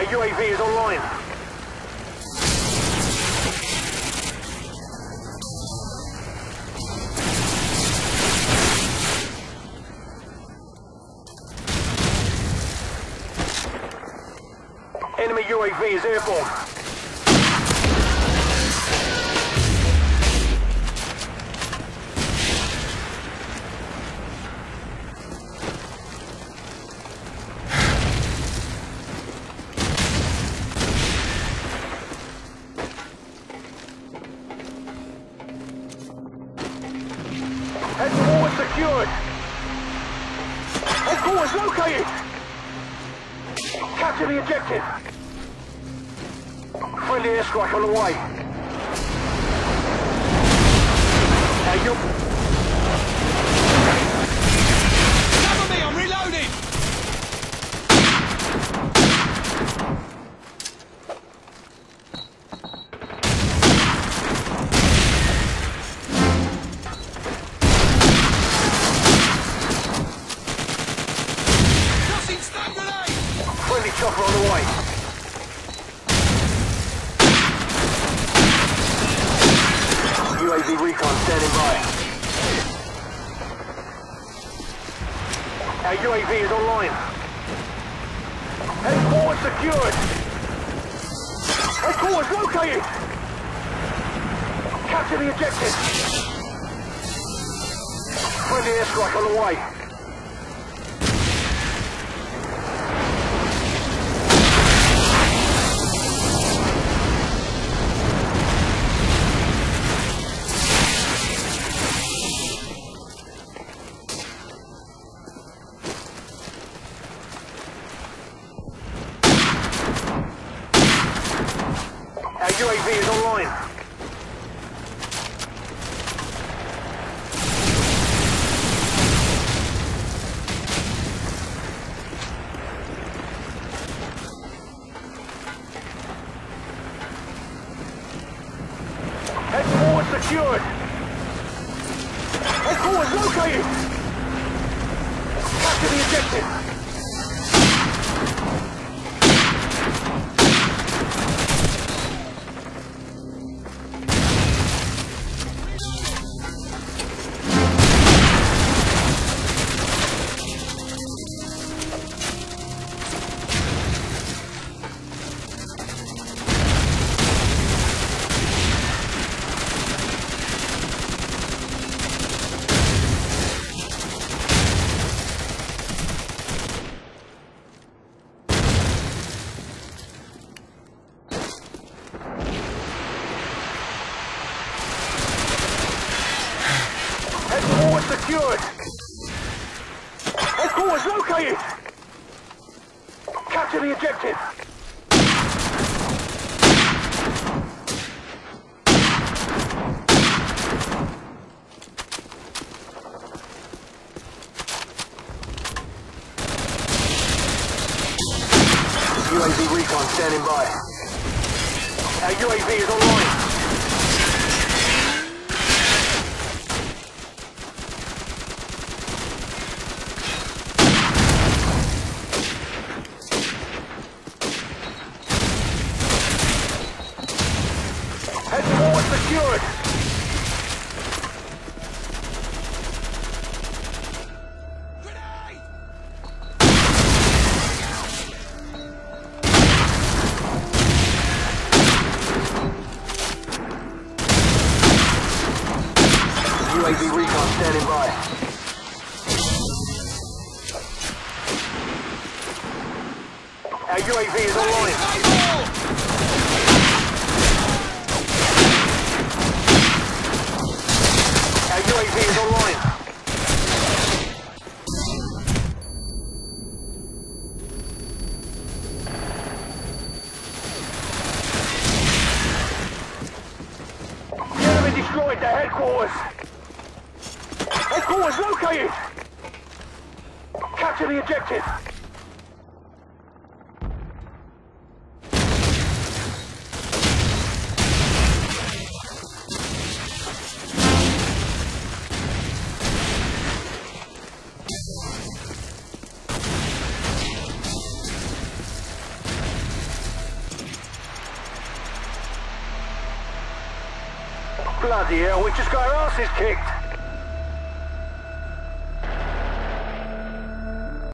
UAV is online. Enemy UAV is airborne. Headquarters secured. Headquarters located. Capture the objective. Friendly airstrike on the way. Cover me, I'm reloading! Tossing stun grenade! Friendly chopper on the way. UAV recon standing by. Our UAV is online. Headquarters secured. Headquarters located. Capture the objective. Friendly airstrike on the way. Our UAV is online. Headquarters secured. Headquarters located. Capture the objective. Headquarters secured. Headquarters located. Capture the objective. UAV recon standing by. Our UAV is online. Headquarters secured. Grenade! UAV recon standing by. Our UAV is online. Our UAV is online. The enemy destroyed the headquarters. Headquarters located. Capture the objective. Bloody hell, we just got our asses kicked.